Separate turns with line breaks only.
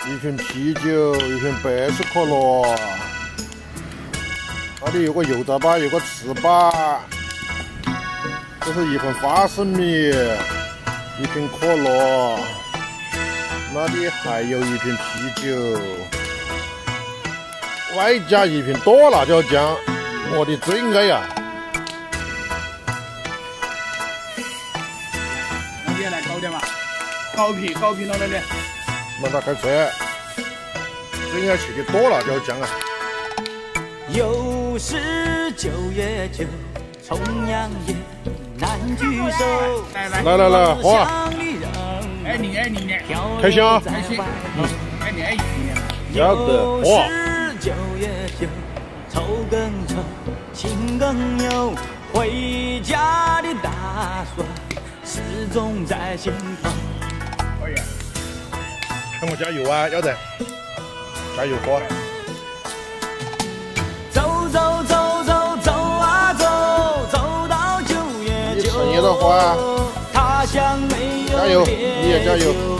一瓶啤酒，一瓶百事可乐，那里有个油炸粑，有个糍粑，这是一份花生米，一瓶可乐，那里还有一瓶啤酒，外加一瓶剁辣椒酱，我的最爱呀！
那你也来搞点嘛，搞皮弄点的。
慢点开车，最爱吃的剁辣椒酱啊！
又是9月9，重阳夜，难聚首。
来，喝啊！
爱你，
开心啊！
开心，爱你。
要得，喝啊！
9月9，愁更愁，情更忧，回家的打算始终在心头。
可以。
喊我加油啊！要得，加油喝！
走啊走，走到9月9。
你诚意的话，
他乡没有
加油，你也加油。